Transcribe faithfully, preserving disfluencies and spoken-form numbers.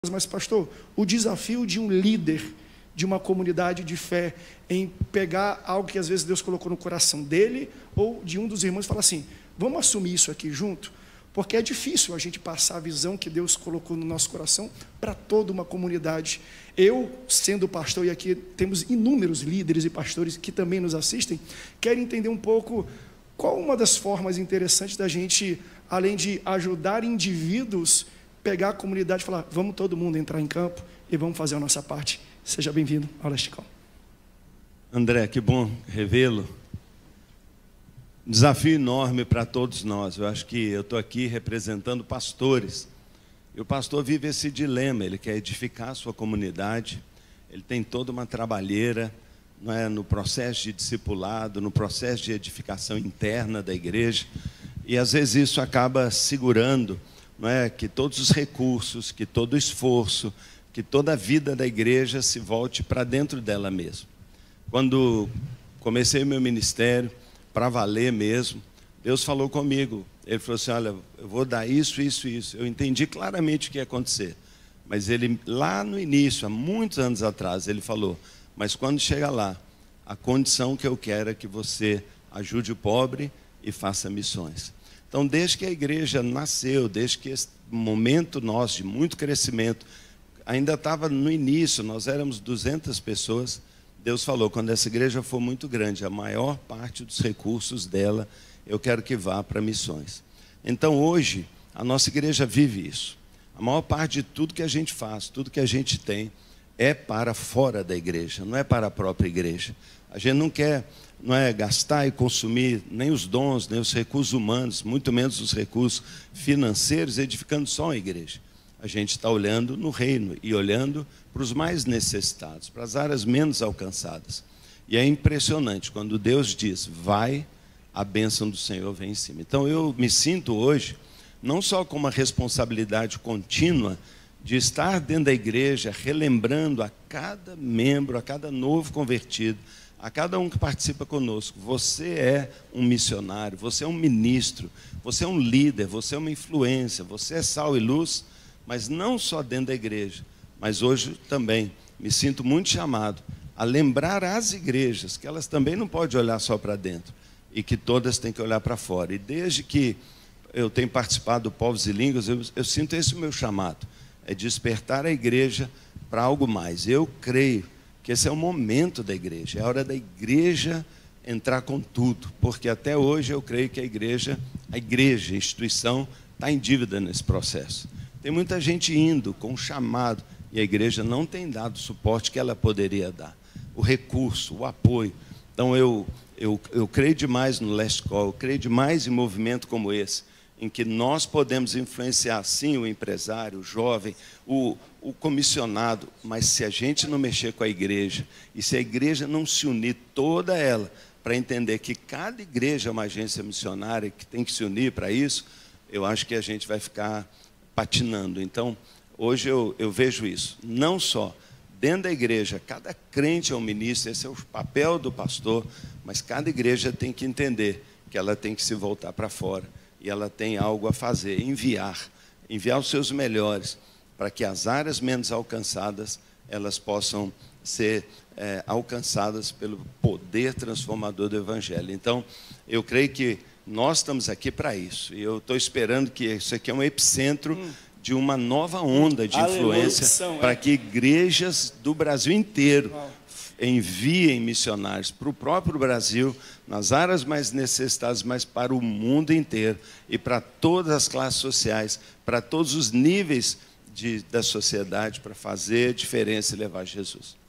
Mas, pastor, o desafio de um líder de uma comunidade de fé em pegar algo que às vezes Deus colocou no coração dele ou de um dos irmãos e falar assim, vamos assumir isso aqui junto? Porque é difícil a gente passar a visão que Deus colocou no nosso coração para toda uma comunidade. Eu, sendo pastor, e aqui temos inúmeros líderes e pastores que também nos assistem, quero entender um pouco qual uma das formas interessantes da gente, além de ajudar indivíduos, pegar a comunidade e falar, vamos todo mundo entrar em campo e vamos fazer a nossa parte. Seja bem-vindo ao Leste Call. André, que bom revê-lo. Desafio enorme para todos nós. Eu acho que eu estou aqui representando pastores. E o pastor vive esse dilema, ele quer edificar a sua comunidade, ele tem toda uma trabalheira, não é, no processo de discipulado, no processo de edificação interna da igreja. E às vezes isso acaba segurando, não é, que todos os recursos, que todo o esforço, que toda a vida da igreja se volte para dentro dela mesma. Quando comecei meu ministério, para valer mesmo, Deus falou comigo. Ele falou assim, olha, eu vou dar isso, isso, isso. Eu entendi claramente o que ia acontecer. Mas ele, lá no início, há muitos anos atrás, ele falou, mas quando chegar lá, a condição que eu quero é que você ajude o pobre e faça missões. Então, desde que a igreja nasceu, desde que esse momento nosso de muito crescimento, ainda estava no início, nós éramos duzentas pessoas, Deus falou, quando essa igreja for muito grande, a maior parte dos recursos dela, eu quero que vá para missões. Então, hoje, a nossa igreja vive isso. A maior parte de tudo que a gente faz, tudo que a gente tem, é para fora da igreja, não é para a própria igreja. A gente não quer, não é, gastar e consumir nem os dons, nem os recursos humanos, muito menos os recursos financeiros, edificando só a igreja. A gente está olhando no reino e olhando para os mais necessitados, para as áreas menos alcançadas. E é impressionante, quando Deus diz, vai, a bênção do Senhor vem em cima. Então eu me sinto hoje, não só com uma responsabilidade contínua, de estar dentro da igreja, relembrando a cada membro, a cada novo convertido, a cada um que participa conosco, você é um missionário, você é um ministro, você é um líder, você é uma influência, você é sal e luz, mas não só dentro da igreja, mas hoje também me sinto muito chamado a lembrar as igrejas, que elas também não podem olhar só para dentro, e que todas têm que olhar para fora. E desde que eu tenho participado do Povos e Línguas, eu, eu sinto esse meu chamado, é despertar a igreja para algo mais. Eu creio que esse é o momento da igreja, é a hora da igreja entrar com tudo, porque até hoje eu creio que a igreja, a igreja, a instituição, está em dívida nesse processo. Tem muita gente indo com chamado, e a igreja não tem dado o suporte que ela poderia dar, o recurso, o apoio. Então eu, eu, eu creio demais no Last Call, eu creio demais em movimento como esse, em que nós podemos influenciar, sim, o empresário, o jovem, o, o comissionado, mas se a gente não mexer com a igreja, e se a igreja não se unir toda ela, para entender que cada igreja é uma agência missionária, que tem que se unir para isso, eu acho que a gente vai ficar patinando. Então, hoje eu, eu vejo isso, não só dentro da igreja, cada crente é um ministro, esse é o papel do pastor, mas cada igreja tem que entender que ela tem que se voltar para fora, e ela tem algo a fazer, enviar, enviar os seus melhores, para que as áreas menos alcançadas, elas possam ser é, alcançadas pelo poder transformador do Evangelho. Então, eu creio que nós estamos aqui para isso, e eu estou esperando que isso aqui é um epicentro hum. de uma nova onda de influência, para que igrejas do Brasil inteiro enviem missionários para o próprio Brasil, nas áreas mais necessitadas, mas para o mundo inteiro, e para todas as classes sociais, para todos os níveis de, da sociedade, para fazer diferença e levar Jesus.